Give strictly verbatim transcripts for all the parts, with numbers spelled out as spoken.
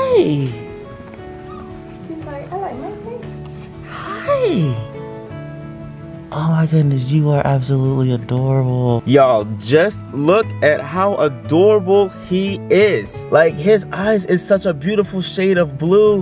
Hi. He's like, I like my face. Hi. Oh my goodness, you are absolutely adorable. Y'all, just look at how adorable he is. Like, his eyes is such a beautiful shade of blue.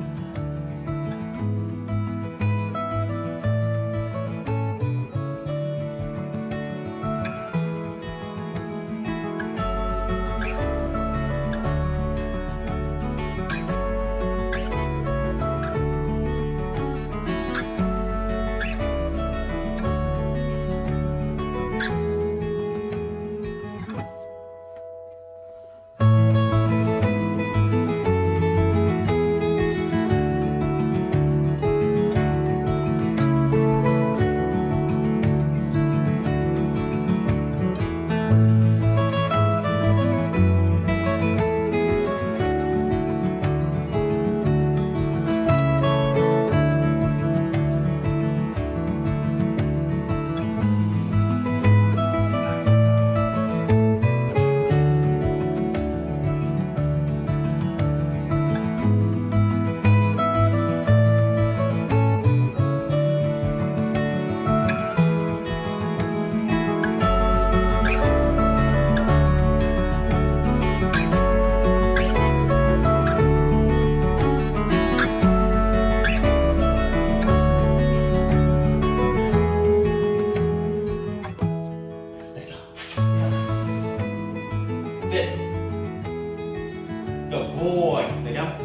Good boy. Lay down.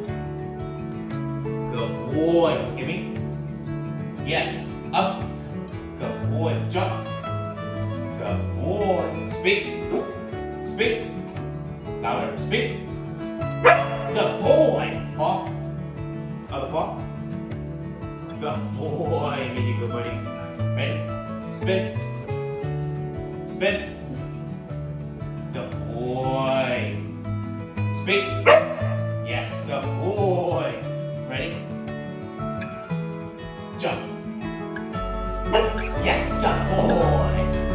Good boy. Give me. Yes. Up. Good boy. Jump. Good boy. Speak. Speak. Louder. Speak. Good boy. Paw. Other paw. Good boy. Here you go, buddy. Ready? Spin. Spin. Good boy. Speak. Yes, good boy. Ready? Jump. Yes, good boy.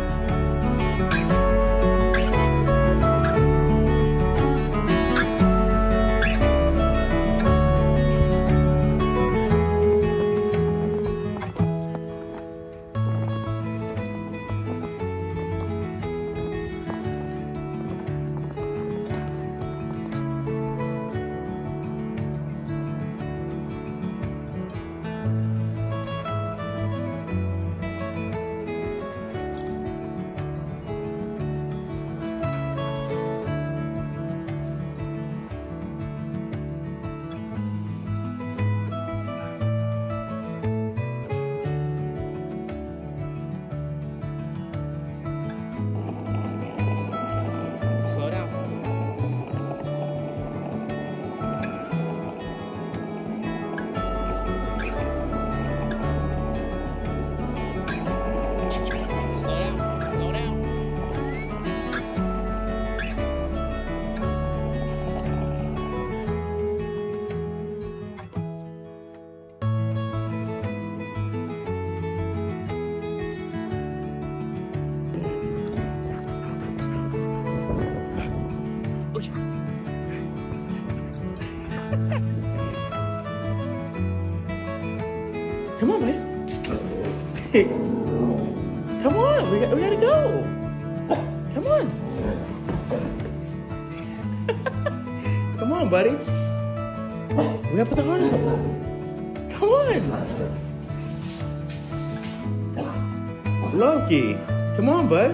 Come on, buddy. Come on, we, got, we gotta go. Come on. Come on, buddy. We gotta put the harness on. Come on. Loki, come on, bud.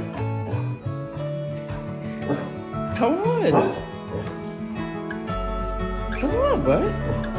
Come on. Come on, bud.